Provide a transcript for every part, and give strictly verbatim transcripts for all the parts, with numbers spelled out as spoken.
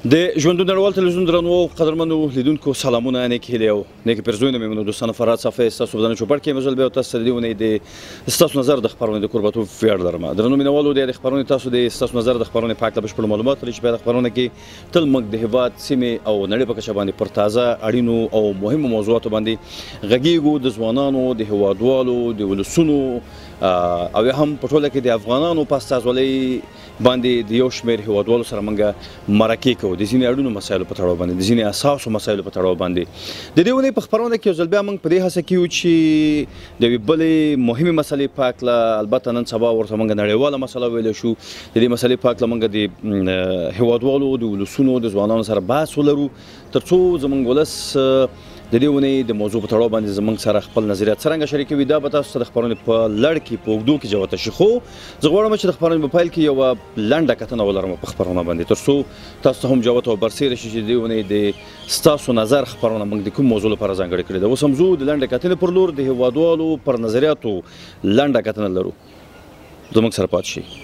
د ژوندون نړیوال تلویزیون درنو قدرمنو لیدونکو سلامونه نیک هیلې او نیکې پرزوینه مې منو دوستانو فراد صفحه ستاسو بدن چوپړ کې مزل به تاسو د ونې د ستاسو نظر د خبرونې د قربتو فیر لرم درنو مینوالو د خبرونې تاسو د ستاسو نظر د خبرونې پاک له بشپړ معلومات لري چې په خبرونه کې تل موږ د هیواد سیمې او نړۍ په کچه باندې پر تازه اړینو او مهمو موضوعاتو باندې غږیږو د ځوانانو د هیوادوالو د ولسونو او هم په ټوله کې د افغانانو په استازولۍ باندې د یو شمېر هیوادوالو سره موږ مرکې کوو د ځینې اړینو مسایلو په تړاو باندې د ځینې اساسو مسایلو په تړاو باندې د دې ونې په خپرونه کې یو ځل بیا موږ په دې هڅه کوو چې د یوې بلې مهمې مسلې په هکله البته نن سبا ورته موږ نړیواله مسله ویلی شو د دې مسلې په هکله موږ د هیوادوالو د ولسونو د ځوانانو سره بحث ولرو تر څو زموږ ولس د دې ونې د موضوع په تړاو باندې زموږ سره خپل نظریات څرنګه شریکوي دا به تاسو ته د خپرونې په لړ کې په اوږدو کې جوته شي خو زه غواړم چې د خپرونې په پیل کې یوه لنډه کتنه ولرم په خپرونه باندې تر څو تاسو ته هم جوته او برسېره شي چې د دې ونې د ستاسو نظر خپرونه موږ د کوم موضوع لپاره ځانګړې کړې ده اوس هم ځو د لنډې کتنې پر لور د هیوادوالو پر نظریاتو لنډه کتنه لرو زموږ سره پاتې شئ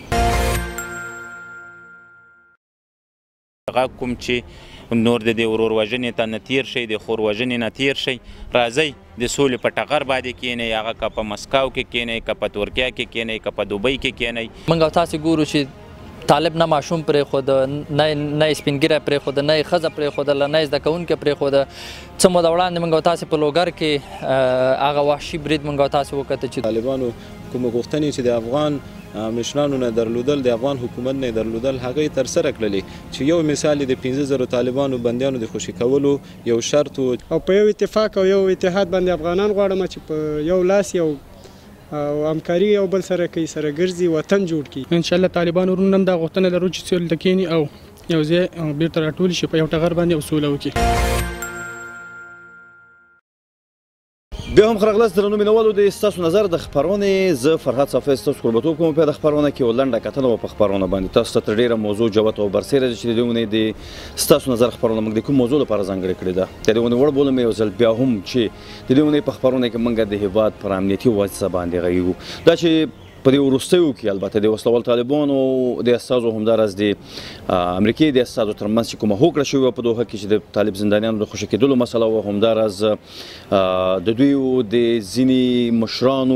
هغه کوم چې نور د دې ورور وژنې ته نه تیر شئ د خور وژنې نه تیر شئ راځئ د سولې په ټغر باندې کښېنئ هغه که په مسکو کې کښېنئ که په ترکیه کې کښېنئ که په دوبۍ کې کښېنئ موږ او تاسې ګورو چې طالب نه ماشوم پرېښوده نه یې سپین ږیری پرېښوده نه یې ښځه پرېښودله نه یې زده کوونکی پرېښوده څه موده وړاندې موږ او تاسې په لوګر کې هغه وحشي برید موږ او تاسې وکته چې طالبانو کومه غوښتنې چې د افغان مشرانو نه درلودل د افغان حکومت نه درلودل هغه یې ترسره کړلې چې یو مثال د پنځه زرو طالبانو بندیانو د خوشي کولو یو شرط او په یو اتفاق او یو اتحاد باندې افغانان غواړم چې په یو لاس یو او همکاري یو بل سره کوي سره ګرځي وطن جوړ کړي ان شاء الله طالبان ورونه هم دا غوښتنه لرو چې سولې ته کښېني او یو ځای بیرته راټول شي په یو ټغر باندې او سوله وکړي بیا هم ښه راغلاست درنو مینوالو د ستاسو نظر د خپرونې زه فرهاد صافی ستاسو کوربتوب کوم په د خپرونه کې یوه لنډه کتنه وه په خپرونه باندې تاسو ته تر ډېره موضوع جوته او برسېره ده چې د دې ونې د ستاسو نظر خپرونه موږ د کوم موضوع لپاره ځانګړې کړې ده د دې ونې وړ بولم یو ځل بیا هم چې د دې ونې په خپرونه کې موږ د هیواد پر امنیتي وضع باندې غږیږو دا چې په دې وروستیو کې البته د وسلوال طالبانو د استازو همداراز د امریکې د استازو ترمنځ چې کومه هوکړه شوې وه په دوحه کې چې د طالب زندانیانو د خوشي کېدلو مسله وه همداراز د دوی د ځینې مشرانو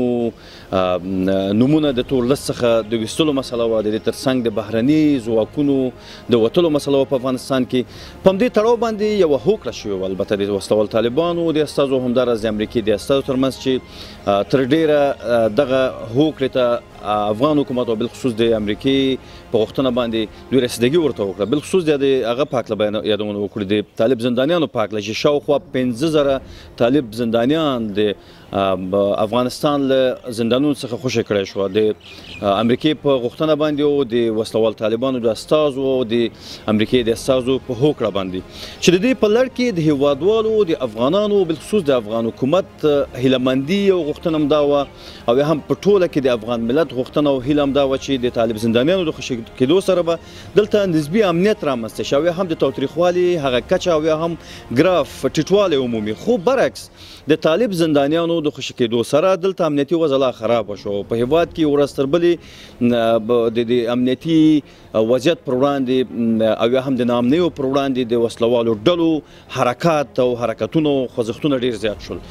نومونه د تور لیست څخه د ویستلو مسله وه د دې ترڅنګ د بهرني ځواکونو د وتلو مسله وه په افغانستان کې په همدې تړاو باندې یوه هوکړه شوې وه البته د وسلوال طالبانو د استازو همداراز د امریکې د استازو ترمنځ چې تر ډېره دغه هوکړې ته افغان حکومت او بالخصوص د امریکې په غوښتنه باندې دوی رسیدګي ورته وکړه بالخصوص د هغه په هکله یادونه وکړي د طالب زندانیانو په هکله چې شاوخوا پنځه زره طالب زندانیان د افغانستان له زندانونو څخه خوشي کړی شوه د امریکې په غوښتنه باندې او د وسلوال طالبانو د استازو او د امریکې د استازو په هوکړه باندې چې د دې په لړ کې د هیوادوالو د افغانانو بالخصوص د افغان حکومت هیلهمندي او غوښتنه هم دا وه او هم په ټوله کې د افغان ملت غوښتنه او هیله هم دا وه چې د طالب زندانیانو د خوشي کېدو سره به دلته نسبي امنیت رامنځته شي او هم د تاوتریخوالي هغه کچه او هم ګراف ټیټوالی عمومي خو برعکس د طالب زندانیانو د خوشي کېدو سره دلته امنیتي وضع لا خرابه شو په هیواد کې ورځ تر بلې د امنیتي وضعیت پر وړاندې او هم د ناامنیو پر وړاندې د وسلوالو ډلو حرکات او حرکتونو خوځښتونه ډېر زیات شول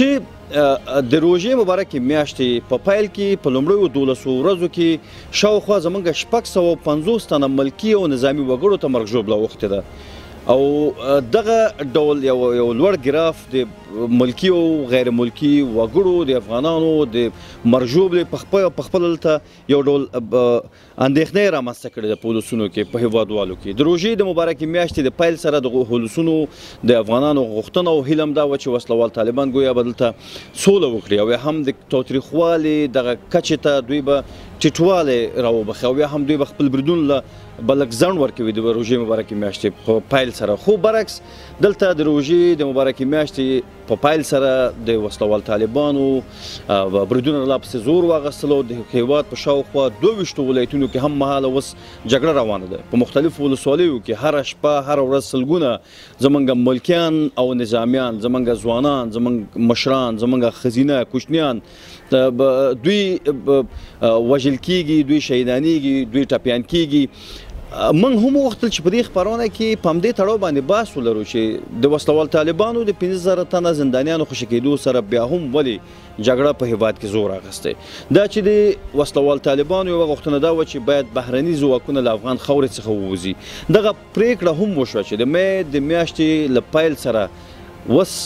چې د روژې مبارکې میاشتې په پیل کې په لومړیو دولسو ورځو کې شاوخوا زموږ شپږ سوه پنځوس تنه ملکي او نظامي وګړو ته مرګ ژوبله اوښتې ده او دغه ډول یو یو لوړ ګراف د ملکي او غیر ملکي وګړو د افغانانو د مرګ ژوبلې په خپل دلته یو ډول اندېښنه یې رامنځته کړې ده په ولسونو کې په هیوادوالو کې د روژې د مبارکې میاشتې د پیل سره د ولسونو د افغانانو غوښتنه او هیله هم دا وه چې وسلوال طالبان ګویا به دلته سوله وکړي او هم د تاوتریخوالي دغه کچې ته دوی به ټیټوالی راوبخي او بیا هم دوی به خپل بریدون له به لږ ځنډ ورکوي د روژې مبارکې میاشتې په پیل سره خو برعکس دلته د روژې د مبارکې میاشتې په پیل سره د وسلوال طالبانو بریدونه لا پسې زور واخیستلو د هیواد په شاوخوا دوه ویشتو ولایتونو کې هم مهاله اوس جګړه روانه ده په مختلفو ولسوالیو کې هره شپه هره ورځ سلګونه زموږ ملکیان او نظامیان زموږ ځوانان زموږ مشران زموږ ښځینه کوچنیان دوی وژل کېږي دوی شهیدانېږي دوی ټپیان کېږي موږ هم وغوښتل چې په دې خپرونه کې په همدې تړاو باندې بحث ولرو چې د وسلوال طالبانو د پنځه زره تنه زندانیانو خوشي کېدو سره بیا هم ولې جګړه په هېواد کې زور اخیستی. دا چې د وسلوال طالبانو یوه غوښتنه دا وه چې باید بهرني ځواکونه له افغان خاورې څخه ووځي. دغه پرېکړه هم وشوه چې د مې د میاشتې له پیل سره وس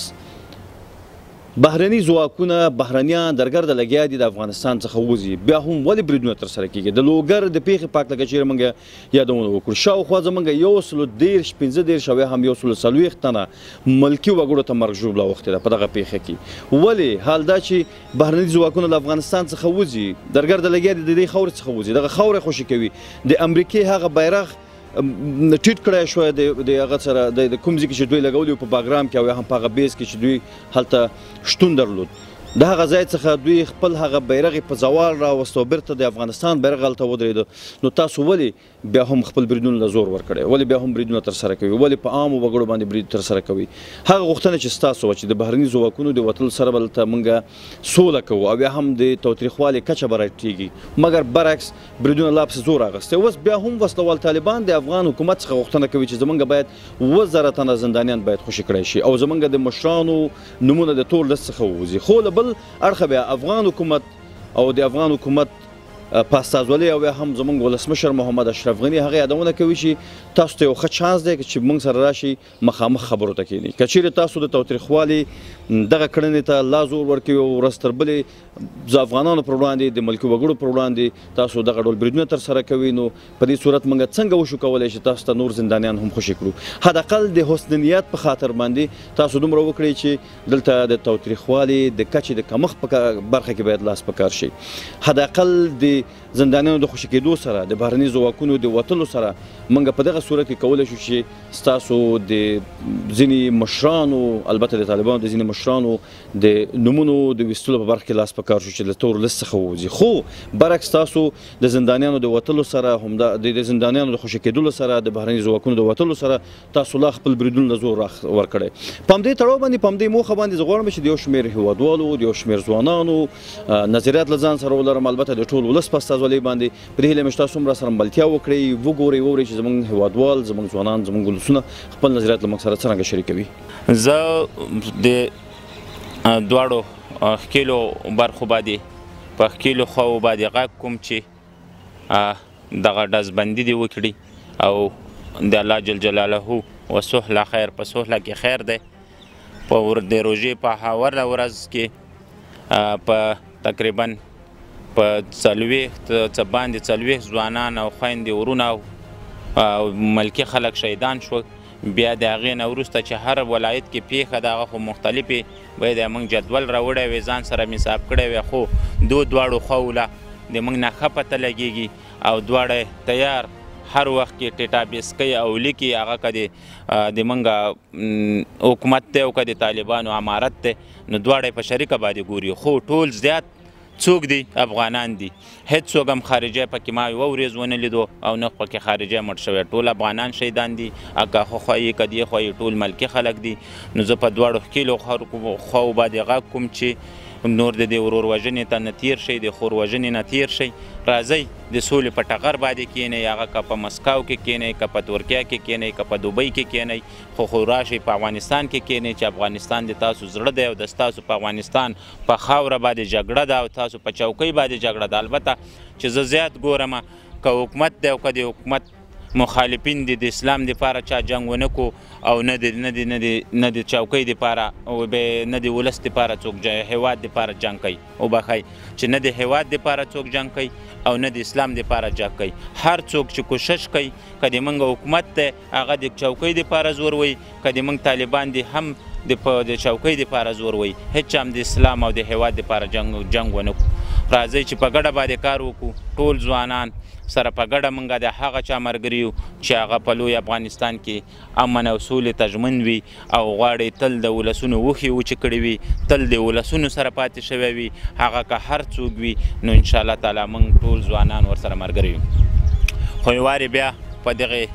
بهرني ځواکونه بهرنیان درګرده لګیا دي د افغانستان څخه وځي. بیا هم ولې بریدونه ترسره کېږي؟ د لوګر د پیښې په هکله که چېرې موږ یادونه وکړو، شاوخوا زموږ یو سلو دېرش پنځه دېرش او یا هم یو سلو څلوېښت تنه ملکي وګړو ته مرګ ژوبله اوښتې ده په دغه پیښه کې. ولې؟ حال دا چې بهرني ځواکونه له افغانستان څخه وځي، درګرده لګیا دي د دې خاورې څخه وځي، دغه خاورې خوشي کوي. د امریکې هغه بیرغ ټیټ کړی شوی د هغه سره د کوم ځای کې چې دوی لګولي په باګرام کې او یا هم په هغه بیس کې چې دوی هلته شتون درلود، د هغه ځای څخه دوی خپل هغه بیرغ په زوال راوست او بیرته د افغانستان بیرغ هلته ودرېده. نو تاسو ولې بیا هم خپل بریدونو له زور ورکړی؟ ولې بیا هم بریدونه ترسره کوي؟ ولې په عامو وګړو باندې برید ترسره کوي؟ هغه غوښتنه چې ستاسو وه چې د بهرني ځواکونو د وتلو سره به دلته موږ سوله کوو او یا هم د تاوتریخوالي کچه به راټیټېږي، مګر برعکس بریدونه لا پسې زور اخیستی. اوس بیا هم وسلوال طالبان د افغان حکومت څخه غوښتنه کوي چې زموږ باید اووه زره تنه زندانیان باید خوشي کړی شي او زموږ د مشرانو نومونه د تور لیست څخه ووځي. خو له بل اړخه بیا افغان حکومت او د افغان حکومت په استازولۍ او یا هم زموږ ولسمشر محمد اشرف غني هغه یادونه کوي چې تاسو ته یو ښه چانس دی چې موږ سره راشي مخامخ خبرو ته کښېنئ. که چیرې تاسو د تاوتریخوالي دغه کړنې ته لا زور ورکوي او ورځ تر بلې د افغانانو پر وړاندې د ملکي وګړو پر وړاندې تاسو دغه ډول بریدونه ترسره کوي، نو په دې صورت موږ څنګه وشو کولی چې تاسو ته نور زندانیان هم خوشي کړو؟ حداقل د حسن نیت په خاطر باندې تاسو دومره وکړئ چې دلته د تاوتریخوالي د کچې د کمښت په برخه کې باید لاس په کار شي. حداقل د زندانیانو د خوشي کېدو سره د بهرني ځواکونو د وتلو سره موږ په دغه صورت کې کولی شو چې ستاسو د ځینې مشرانو، البته د طالبانو د ځینې مشرانو د نومونو د ویستلو په برخه کې لاس په کار شو چې له تور لیست څخه ووځي. خو برعکس تاسو د زندانیانو د وتلو سره همدا د زندانیانو د خوشي کېدلو سره د بهرني ځواکونو د وتلو سره تاسو لا خپل بریدونه له زور ورکړی. په همدې تړاو باندې په همدې موخه باندې زه غواړم چې د یو شمېر هېوادوالو، د یو شمېر ځوانانو نظریات له ځان سره ولرم، البته د ټول ولس په استازولۍ باندې په دې هیله مې چې تاسو هم راسره ملتیا وکړئ، وګورئ وورئ چې زموږ هېوادوال، زموږ ځوانان، زموږ ولسونه خپل نظریات له موږ سره څرنګه شریکوي. زه د دواړو ښکېلو برخو باندې په ښکېلو خواو باندې غږ کوم چې دغه ډزبندي دې وکړي او د الله جل جلاله وسهله خیر په سهله کې خیر دی. په د روژې په هواره ورځ کې په تقریبا په څلوېښت څه باندې څلوېښت ځوانان او خویندې ورونه او ملکي خلک شهیدان شول. بیا د هغې نه وروسته چې هر ولایت کې پیښه ده هغه خو مختلفې باید یې موږ جدول راوړی وی، ځان سره مې حساب کړی وی، خو دو دواړو خواو له د موږ نه ښه پته لګېږي او دواړه تیار هر وخت کې ډیټابیس کوي او لیکي هغه که د موږ حکومت دی او که د طالبانو امارت دی، نو دواړه په شریکه باندې ګوري. خو ټول زیات څوک دي؟ افغانان دي. هیڅ څوک هم خارجی پکې ما یوه ورځ ونه لیدو او نه پکې خارجی مړ شوی، ټول افغانان شهیدان دي. که خوا یې که دې خوا یې ټول ملکي خلک دي. نو زه په دواړو ښکېلو خواو باندې غږ کوم چې نور د دې ورور وژنې ته نه تیر شئ، د خور وژنې نه تیر شئ. راځئ د سولې په ټغر باندې کښېنئ، هغه که په مسکو کې کښېنئ، که په ترکیه کې کښېنئ، که په دوبۍ کې کښېنئ، خو خو راشئ په افغانستان کې کښېنئ چې افغانستان د تاسو زړه دی او د ستاسو په افغانستان په خاوره باندې جګړه ده او تاسو په چوکۍ باندې جګړه ده. البته چې زه زیات ګورم که حکومت دی او که د حکومت مخالفین دي د اسلام دپاره چا جنګ ونه کو او نه د نه د نه د نه د چوکۍ دپاره او نه د ولس دپاره څوک هیواد دپاره جنګ کوي. وبخئ چې نه د هیواد دپاره څوک جنګ کوي او نه د اسلام دپاره جنګ کوي. هر څوک چې کوشش کوي که د موږ حکومت دی هغه د چوکۍ دپاره زور وایي، که د موږ طالبان دي هم د چوکۍ دپاره زور وایي، هېڅ هم د اسلام او د هیواد دپاره جنګ ونه کړو. راځئ چې په ګډه باندې کار وکړو، ټول ځوانان سره په ګډه موږ د هغه چا ملګري یو چې هغه په لوی افغانستان کې امن او سولې ته ژمن وي او غواړي تل د ولسونو وښې وچې کړې وي، تل د ولسونو سره پاتې شوی وي. هغه که هر څوک وي نو انشاءالله تعالی موږ ټول ځوانان ورسره ملګري یو. خو یو وارې بیا په دغې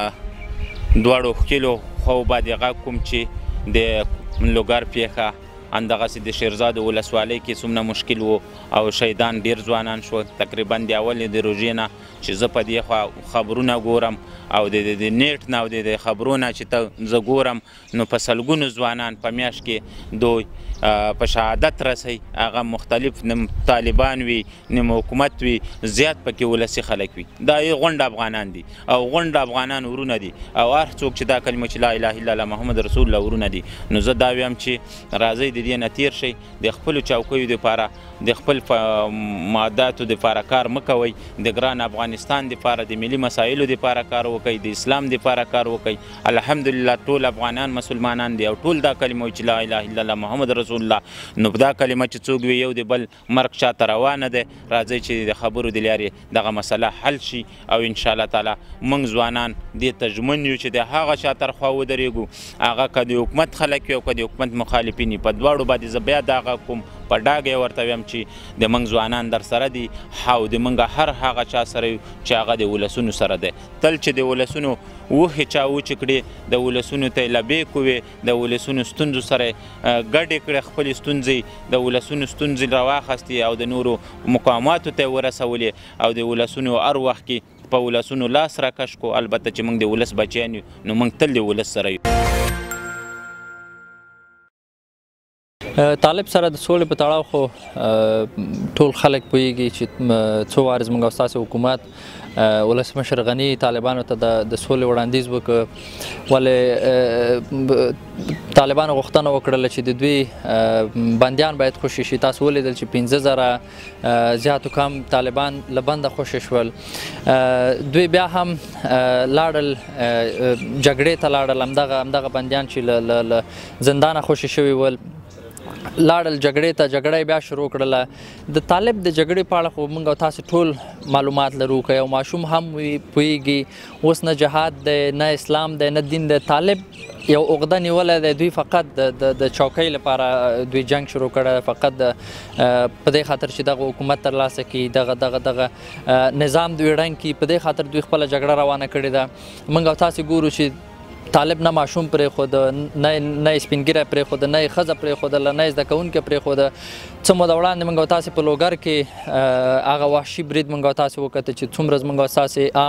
دواړو ښکېلو خواو باندې غږ کوم چې د لوګر پیښه همدغسې د شیرزاد ولسوالۍ کې څومره مشکل و او شهیدان ډېر ځوانان شو تقریبا د اولې د روژې نه چې زه په دې خوا خبرونه ګورم او د نیټ نه او د خبرو نه چې ته زه ګورم نو په سلګونو ځوانان په میاشت کې دوی په شهادت رسوي هغه مختلف نیم طالبان وي نیم حکومت وي زیات پکې ولسي خلک وي دا یې غونډ افغانان دي او غونډ افغانان ورونه دي او هر څوک چې دا کلمه چې لا اله الا الله محمد رسول الله ورونه دي نو زه دا وایم چې راځئ د دې نه تېر شئ د خپلو چوکیو دپاره د خپل ماداتو دپاره کار مه کوئ د ګران افغانستان دپاره د ملي مسایلو دپاره کار وکئ د اسلام دپاره کار وکئ الحمدلله ټول افغانان مسلمانان دي او ټول دا کلمه وایي چې لا اله الا الله محمد رسول الله نو دا کلمه چې څوک وي یو د بل مرګ شاته روانه ده راځئ چې د خبرو د لارې دغه مسله حل شي او انشاءالله تعالی موږ ځوانان دې ته ژمن یو چې د هغه شا ترخوا ودرېږو هغه که د حکومت خلک وي او که د حکومت مخالفین وي په دواړو باندې زه بیا دغه کوم په ډاګه یې ورته ویم چې د موږ ځوانان در سره دي او د موږ هر هغه چا سره یو چې هغه د ولسونو سره دی تل چې د ولسونو وښې چا وچې کړي د ولسونو ته یې لبې کوې د ولسونو ستونزو سره ګډې کړې خپلې ستونزې د ولسونو ستونزې راواخیستې او د نورو مقاماتو ته یې ورسولې او د ولسونو هر وخت کې په ولسونو لاس راکش کو البته چې موږ د ولس بچیان یو نو موږ تل د ولس سره یو طالب سره د سولې په تړاو خو ټول خلک پوهېږي چې څو وارې زموږ او ستاسې حکومت ولسمشر غني طالبانو ته د سولې وړاندیز وکړ ولې طالبانو غوښتنه وکړله چې د دوی بندیان باید خوشي شي تاسو ولیدل چې پنځه زره زیاتو کم طالبان له بنده خوشي شول دوی بیا هم لاړل جګړې ته لاړل همدغه همدغه بندیان چې له زندانه خوشي شوي ول لاړل جګړې ته جګړه بیا شروع کړله د طالب د جګړې په اړه خو موږ او تاسې ټول معلومات لرو که یو ماشوم هم پوهېږي اوس نه جهاد دی نه اسلام دی نه دین دی طالب یو عقده نیولی دی دوی فقط د چوکۍ لپاره دوی جنګ شروع کړی فقط په دې خاطر چې دغه حکومت ترلاسه کړي دغه دغه دغه نظام دوی ړنګ کړي په دې خاطر دوی خپله جګړه روانه کړې ده موږ او تاسې ګورو چې طالب نه ماشوم پرېښود نه نه یې سپین ږیری پرېښوده نه یې ښځه پرېښودله نه یې زده کوونکی پرېښوده څه موده وړاندې موږ او تاسې په لوګر کې هغه وحشي برید موږ او تاسې وکته چې څومره زموږ او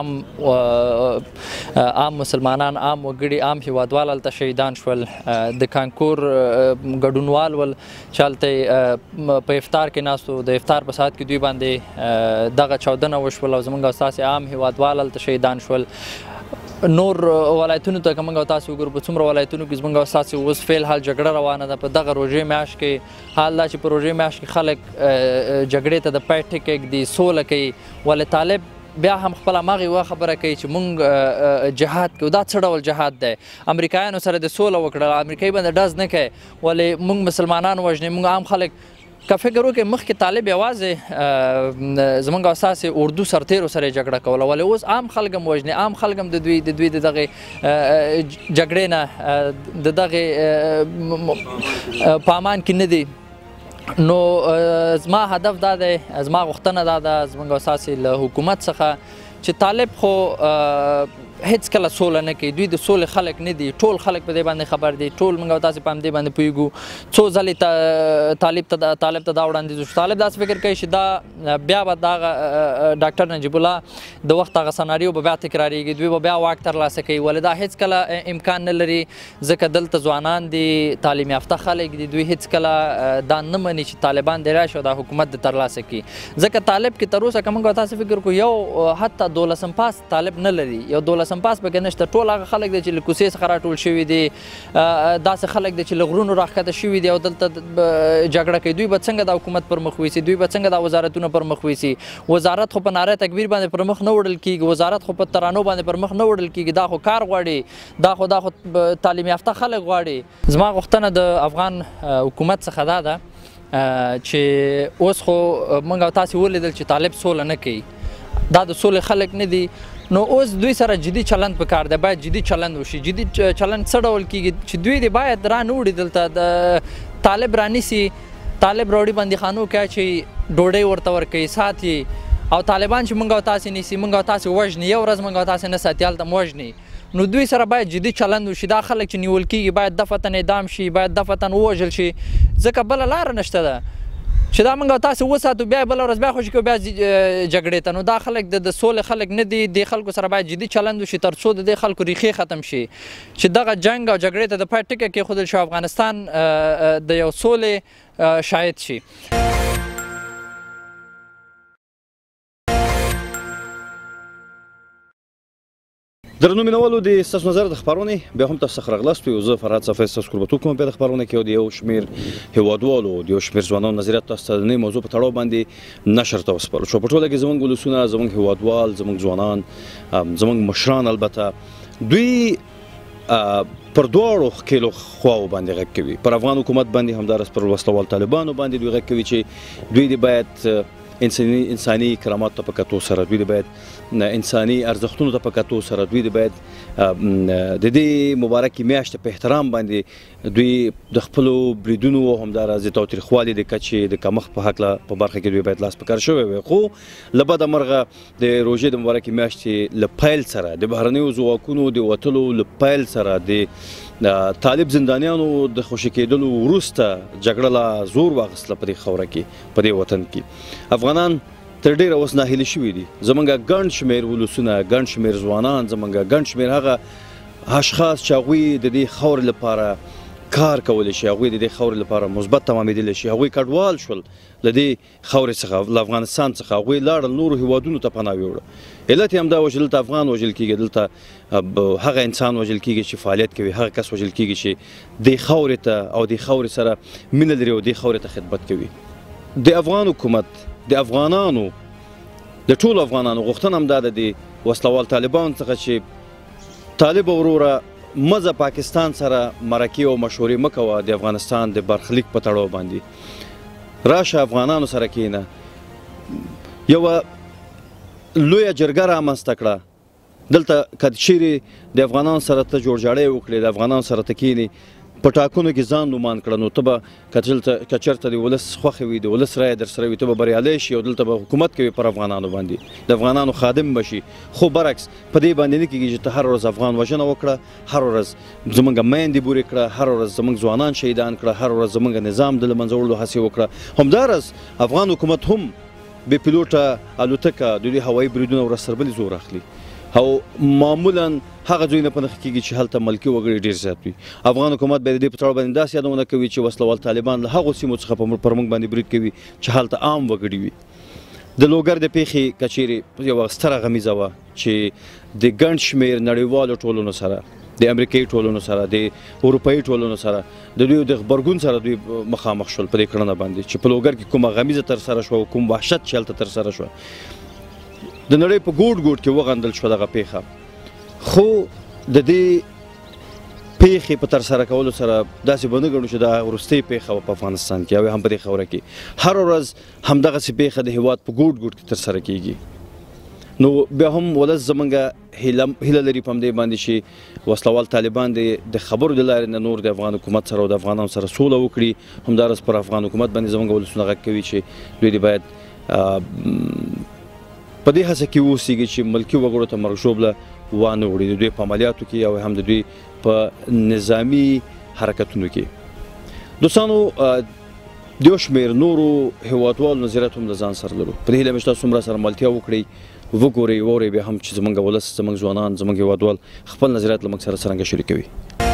ستاسې عام عام مسلمانان عام وګړي عام هېوادوال هلته شهیدان شول د کانکور ګډونوال ول چې هلته په افطار کې ناست د افطار په ساعت کې دوی باندې دغه چاودنه وشول او زموږ او ستاسې عام هېوادوال هلته شهیدان شول نور ولایتونو ته که موږ او تاسې وګورو په څومره ولایتونو کې زموږ او ستاسې اوس فعل حال جګړه روانه ده په دغه روژې میاشت کې حال دا چې په روژې میاشت کې خلک جګړې ته د پای ټکی ږدي سوله کوي ولې طالب بیا هم خپله هماغې یوه خبره کوي چې موږ جهاد کوو دا څه ډول جهاد دی امریکایانو سره د سوله وکړله امریکایي باندې ډز نه کوي ولې موږ مسلمانان وژنې موږ عام خلک که فکر وکړئ مخکې طالب یوازې زموږ او ستاسې اردو سرتېرو سره یې جګړه کوله ولې اوس عام خلک هم وژني عام خلک هم د دوی د دوی د دغې جګړې نه د دغې په امان کې نه دي نو زما هدف دا دی زما غوښتنه دا ده زموږ او ستاسې له حکومت څخه چې طالب خو هیڅ کله سوله نه کوي دوی د سولې خلک نه دي ټول خلک په دې باندې خبر دي ټول موږ او تاسې په همدې باندې پوهېږو څو ځلې طالب ته طالب ته دا وړاندیز وشو طالب داسې فکر کوي چې دا بیا به دغه ډاکټر نجیب الله د وخت هغه سناریو به بیا تکرارېږي دوی به بیا واک ترلاسه کوي ولې دا هیڅ کله امکان نه لري ځکه دلته ځوانان دي تعلیم یافته خلک دي دوی هیڅ کله دا نه مني چې طالبان دې راشي او دا حکومت د ترلاسه کړي ځکه طالب کې تر اوسه که موږ او تاسې فکر کوو یو حتی دولسم پاس طالب نه لري یو دولسم پاس پکې نشته ټول هغه خلک دی چې له کوڅې څخه راټول شوي دي داسې خلک دی چې له غرونو راښکته شوي دي او دلته جګړه کوي دوی به څنګه د حکومت پر مخ ویسي دوی به څنګه دا وزارتونه پر مخ ویسي وزارت خو په ناره تکبیر باندې پر مخ نه وړل کېږي وزارت خو په ترانو باندې پر مخ نه وړل کېږي دا خو کار غواړي دا خو دا خو تعلیم یافته خلک غواړي زما غوښتنه د افغان حکومت څخه دا ده چې اوس خو موږ او تاسې ولیدل چې طالب سوله نه کوي دا د سولې خلک نه دي نو اوس دوی سره جدي چلند پکار دی باید جدي چلند وشي جدي چلند څه ډول کېږي چې دوی دې باید را نه وړي دلته د طالب رانیسي طالب راوړي بندیخانو کې چې ډوډۍ ورته ورکوي ساتي او طالبان چې موږ او تاسې نیسي موږ او تاسې وژني یو ورځ موږ او تاسې نه ساتي هلته م وژني نو دوی سره باید جدي چلند وشي دا خلک چې نیول کېږي باید دفتن اعدام شي باید دفتن ووژل شي ځکه بله لاره نشته ده چې دا موږ تاسې وساتو بیا بله ورځ بیا خوشي کوو بیا جګړې ته. نو دا خلک د سولې خلک نه دي. دې خلکو سره باید جدي چلند وشي تر څو د دې خلکو ریښې ختم شي چې دغه جنګ او جګړې ته د پای ټکی کېښودل شي او افغانستان د یو سولې شاهد شي. درنو مینوالو د ستاسو نظر د خپرونې بیا هم تاسو څخه راغلاست یو زه فرهاد صافی ستاسو کوربتوب کوم په خپرونه کې د یو شمیر هیوادوالو د یو شمیر ځوانانو نظریات تاسو ته د نوې موضوع په تړاو باندې نشر ته وسپارل شو. په ټوله کې زموږ ولسونه زموږ هیوادوال زموږ ځوانان زموږ مشران البته دوی پر دواړو ښکیلو خواو باندې غږ کوي. پر افغان حکومت باندې همدارس پر وسلوال طالبانو باندې دوی غږ کوي چې دوی د باید انساني انساني کرامات ته په کتو سره دوی د باید انساني ارزښتونو ته په کتو سره دوی د باید د دې مبارکې میاشتې په احترام باندې دوی د خپلو بریدونو او همداراز د تاوتریخوالي د کچې د کمښت په هکله په برخه کې دوی باید لاس په کار شوی وي. خو له بده مرغه د روژې د مبارکې میاشتې له پیل سره د بهرنیو ځواکونو د وتلو له پیل سره د طالب زندانیانو د خوشي کېدلو وروسته جګړه لا زور واخیستله په دې خاوره کې په دې وطن کې. افغانان تر ډیره اوس ناهیلي شوي دي. زمونږ ګڼ شمېر ولسونه ګڼ شمېر ځوانان زمونږ ګڼ شمېر هغه اشخاص چې هغوی د دې خاورې لپاره کار کولی شي هغوی د دې خاورې لپاره مثبت تمامېدلی شي هغوی کډوال شول له دې خاورې څخه له افغانستان څخه هغوی لاړل نورو هیوادونو ته پناه یوړه. علت یې همدا و چې دلته افغان وژل کېږي دلته هغه انسان وژل کېږي چې فعالیت کوي هغه کس وژل کېږي چې دې خاورې ته او دې خاورې سره مینه لري او دې خاورې ته خدمت کوي. د افغان حکومت د افغانانو د ټولو افغانانو غوښتنه همدا ده د وسلوال طالبانو څخه چې طالب وروره مزه پاکستان سره مرکې او مشورې مه کوه د افغانستان د برخلیک په تړاو باندې. راشه افغانانو سره کښېنه یوه لویه جرګه رامنځته کړه دلته که چیرې د افغانانو سره ته جوړجاړی وکړې د افغانانو سره ته کښېنې په ټاکنو کې ځان نومان کړه نو ته به که چېرته د ولس خوښې وي د ولس رایه در سره وي ته به بریالی شي او دلته به حکومت کوي پر افغانانو باندې د افغانانو خادم به شي. خو برعکس په دې باندې نه کېږي چې ته هر ورځ افغان وژنه وکړه هر ورځ زموږ میندې بورې کړه هر ورځ زموږ ځوانان شهیدان کړه هر ورځ زموږ نظام د له منځه وړلو هڅې وکړه. همداراز افغان حکومت هم بې پیلوټه الوتکه د دوی هوایي بریدونه ورځ سره بلې زور اخلي او معمولا هغه ځایونه په نښه کېږي چې هلته ملکي وګړي ډېر زیات وي. افغان حکومت باید د دې په تړاو باندې داسې یادونه کوي چې وسلوال طالبان له هغو سیمو څخه پر موږ باندې برید کوي چې هلته عام وګړي وي. د لوګر د پیښې که چیرې یوه ستره غمیزه وه چې د ګڼ شمېر نړیوالو ټولنو سره د امریکایي ټولنو سره د اروپایي ټولنو سره د دوی د غبرګون سره دوی مخامخ شول په دې کړنه باندې چې په لوګر کې کومه غمیزه ترسره شوه او کوم وحشت چې هلته ترسره شوه د نړۍ په ګوټ ګوټ کې وغندل شوه دغه پیښه. خو د دې پیښې په ترسره کولو سره داسې به نه ګڼو چې دا وروستۍ پیښه وه په افغانستان کې او هم په دې خاوره کې هر ورځ همدغسې پیښه د هېواد په ګوټ ګوټ کې ترسره کېږي. نو بیا هم ولس زمونږ هیله لري په همدې باندې چې وسلوال طالبان د خبرو د لارې نه نور د افغان حکومت سره او د افغانانو سره سوله وکړي. همداراز پر افغان حکومت باندې زمونږ ولسونه غږ کوي چې دوی دې باید په دې هڅه کې واوسیږي چې ملکي وګړو ته مرګ ژوبله وانه وړي د دوی په عملیاتو کې او هم د دوی په نظامي حرکتونو کې. دوستانو د یو شمېر نورو هیوادوالو نظریات هم له ځان سره لرو. په دې هیله مې چې تاسو هم راسره ملتیا وکړئ وګورئ واورئ بیا هم چې زموږ ولس زموږ ځوانان زموږ هیوادوال خپل نظریات له موږ سره څرنګه شریکوي.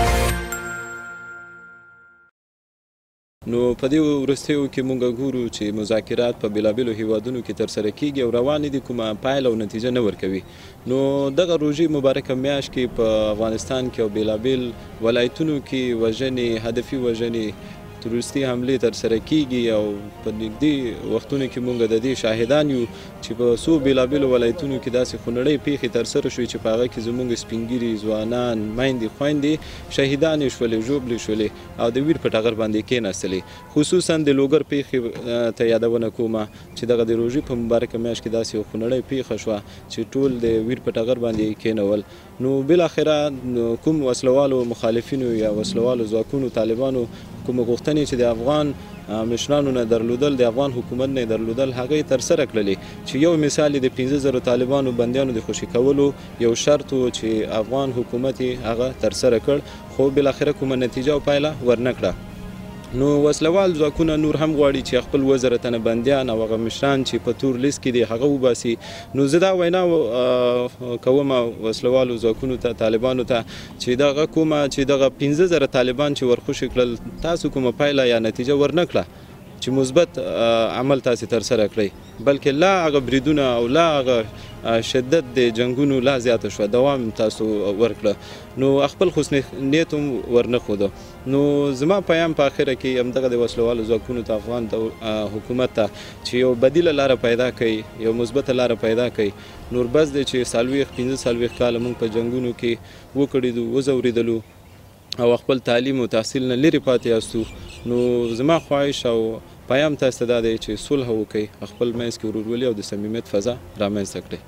نو په دې وروستیو کې مونږ ګورو چې مذاکرات په بېلابېلو هیوادونو کې ترسره کیږي او روانې دي کومه پایله او نتیجه نه ورکوي. نو دغه روژې مبارکه میاشت کې په افغانستان کې او بېلابېل ولایتونو کې وژنې هدفي وژنې تروریستي حملې ترسره کیږي او په نږدې وختونو کې مونږ د دې شاهدان یو چې په څو بېلابېلو ولایتونو کې داسې خونړۍ پیښې ترسره شوې چې په هغه کې زموږ سپین ږیري ځوانان میندې خویندې شهیدانې شولې ژوبلې شولې او د ویر په ټغر باندې کېناستلې. خصوصا د لوګر پیښې ته یادونه کومه چې دغه د روژې په مبارکه میاشت کې داسې یو خونړۍ پیښه شوه چې ټول د ویر په ټغر باندې کېنول. نو بالاخره کوم وسلوالو مخالفینو یا وسلوالو ځواکونو طالبانو کومه غوښتنې چې د افغان مشرانو نه درلودل د افغان حکومت نه درلودل هغه یې ترسره کړلې چې یو مثال د پنځه زرو طالبانو بندیانو د خوشي کولو یو شرط و چې افغان حکومت یې هغه ترسره کړ خو بالاخره کومه نتیجه او پایله ورنه کړه. نو وسلوال ځواکونه نور هم غواړي چې خپل وزره تنه بندیان او هغه مشران چې په تور لیست کې دي هغه وباسي. نو زه دا وینا کوم وسلوالو ځواکونو ته طالبانو ته چې دغه کومه چې دغه پنځه زره طالبان چې ورخوشي کړل تاسو کومه پایله یا نتیجه ورنکړه چې مثبت عمل تاسو تر سره کړئ، بلکې لا هغه بریدونه او لا هغه شدت د جنگونو لا زیاته شوه، دوام تاسو ورکړه، نو خپل حسن نیت هم ورنه ښوده. نو زما پیام په اخره کې همدغه د وسلوالو ځواکونو ته افغان حکومت ته چې یو بدیله لاره پیدا کړي، یو مثبته لاره پیدا کړي. نور بس دی چې څلوېښت پنځه څلوېښت کاله موږ په جنګونو کې وکړي دو، وځورېدلو او خپل تعلیم او تحصیل نه لرې پاتې یاستو. نو زما خواهش او پیام تاسو ته دا دی چې صلح وکړئ، خپل منځ کې ورورولي او د صمیمیت فضا رامنځته کړئ.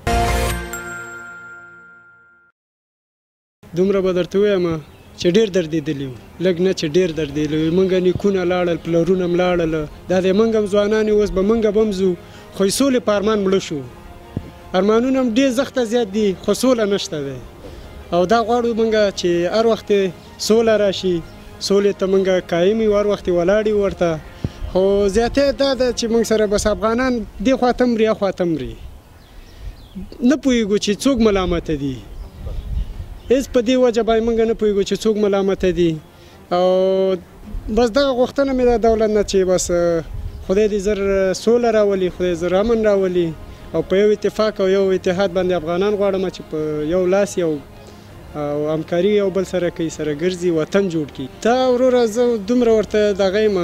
دومره به درته ووایم چې ډېر دردېدلي وو، لږ نه چې ډېر دردېدلي وو. موږ نیکونه لاړل، پلرونه هم لاړل، دا د موږ هم ځوانان اوس به موږ به هم ځو، خو سولې په ارمان مړه شو. ارمانونه هم ډېر زښته زیات دي، خو سوله نشته دی. او دا غواړو موږ چې هر وخت سوله راشي، سولې ته موږ قایم یو، هر وخت ورلاړ یو ورته. خو زیاته دا ده چې موږ سره بس افغانان دې خوا ته مري هخوا ته مري، نه پوهېږو چې څوک ملامته دي. هېڅ په دې وجه باندې موږ نه پوهېږو چې څوک ملامته دي. او بس دغه غوښتنه مې د دولت نه چې بس خدای دې زر سوله راولي، خدای زر امن راولي، او په یو اتفاق او یو اتحاد باندې افغانان غواړم چې په یو لاس یو او همکاري یو بل سره کوي، سره ګرځي، وطن جوړ کړي. تا وروره زه دومره ورته دغه یم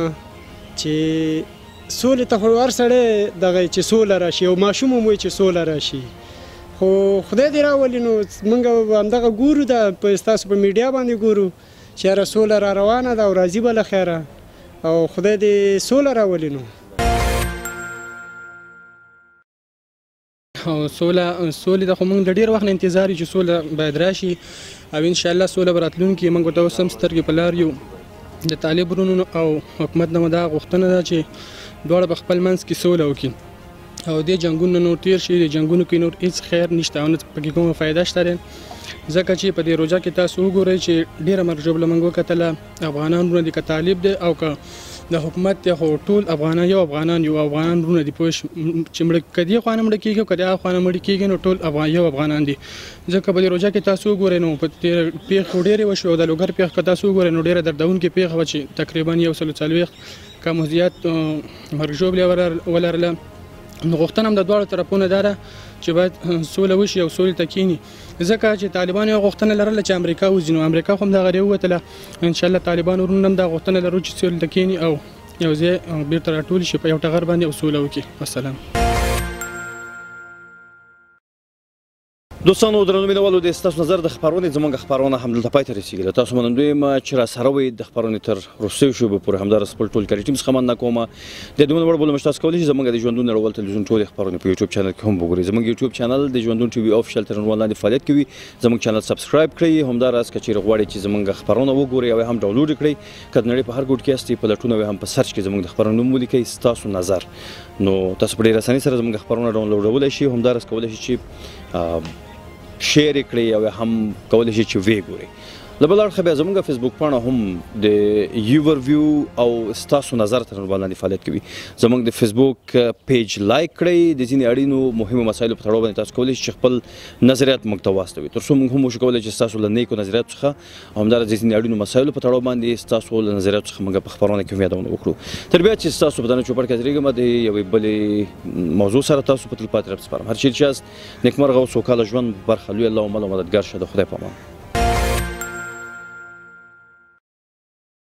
چې سولې ته خو هر سړی دغه چې سوله راشي، او ماشوم هم وایي چې سوله راشي، خو خدای دې راولي. نو موږ همدغه ګورو، دا په ستاسو په میډیا باندې ګورو چې هره سوله را روانه ده او راځي به له خیره، او خدای دې سوله راولي. نو او سوله سولې ته خو موږ د ډېر وخت نه انتظار یو چې سوله باید راشي، او انشاءالله سوله به راتلونکي. موږ ورته اوس هم سترګې په لار یو. د طالب ورونو او حکومت نه دا غوښتنه ده چې دواړه په خپل منځ کې سوله وکړي، او دې جنګونو نور تېر شي. د جنګونو کې نور هېڅ خیر نشته او نه پکې کومه فایده شته دی، ځکه چې په دې روژه کې تاسو وګورئ چې ډېره مرګ ژوبله موږ وکتله. افغانان ورونه دي، که طالب دی او که د حکومت دی، خو ټول افغانان یو افغانان یو افغانان ورونه دي. پوه چې مړه که دې خوا نه مړه کېږي او که دې خوا نه مړه کېږي، نو ټول افغان یو افغانان دي. ځکه په دې روژه کې تاسو وګورئ نو په پېښو ډېرې وشوې، او د لوګر پېښه که تاسو وګورئ نو ډېره دردونکې پېښه وه چې تقریبا یو سلو څلوېښت کم زیات مرګ ژوبلې ولرله. نو غوښتنه هم د دواړو طرفونو دا ده چې باید سوله وشي او سولې ته کښېني، ځکه چې طالبانو یو غوښتنه لرله چې امریکا وځي، نو امریکا خو هم دغه ووتله. انشاءالله طالبان ورونه هم دا غوښتنه لرو چې سولې ته کښېني او یو ځای بیرته راټول شي په یو ټغر باندې او سوله وکړي. والسلام. دوستانو درنو مینوالو، د ستاسو نظر د خپرونې زموږ خپرونه همدلته پای ته رسېږي. تاسو منندوی یم چې راسره وئ د خپرونې تر وروستیو شېبو پورې. همداراز خپل ټول کاري ټیم څخه مننه کوم. د دومره وړ بوله تاسو کولی شئ زموږ د ژوندون نړیوال تلویزیون ټولې خپرونې په یوټیوب چینل کې هم وګورئ. زموږ یوټیوب چینل د ژوندون ټي وي افیشل تر عنوان لاندې فعالیت کوي. زموږ چینل سبسکرایب کړئ. همداراز که چیرې غواړئ چې زموږ خپرونه وګورئ او هم ډاونلوډ کړئ، که د نړۍ په هر ګوټ کې یاستئ، په لټون او هم په سرچ کې زموږ د خپرونې نوم ولیکئ ستاسو نظر، نو تاسو په ډېرې اسانۍ سره زموږ خپرونه ډاونلوډولی شئ. همداراز کولی شئ چې شیر کړئ او هم کولی شئ چې ویې ګورئ. له بل اړخه بیا زموږ فیسبوک پاڼه هم د یور ویو او ستاسو نظر تر عنوان لاندې فعالیت کوي. زموږ د فیسبوک پیج لایک کړئ. د ځینې اړینو مهمو مسایلو په تړاو باندې تاسو کولی شئ چې خپل نظریات موږ ته واستوئ، تر څو موږ هم وشو کولی چې ستاسو له نیکو نظریاتو څخه او همداراز د ځینې اړینو مسایلو په تړاو باندې ستاسو له نظریاتو څخه موږ په خپرونه کې هم یادونه وکړو. تر بیا چې ستاسو په دننه چوپړ کې حاضرېږم د یوې بلې موضوع سره تاسو په تلپاتې رب سپارم. هر چیرې چې یاست نیکمرغه او سوکاله ژوند برخه لوی الله او مل او مددګار شه. د خدای په امان.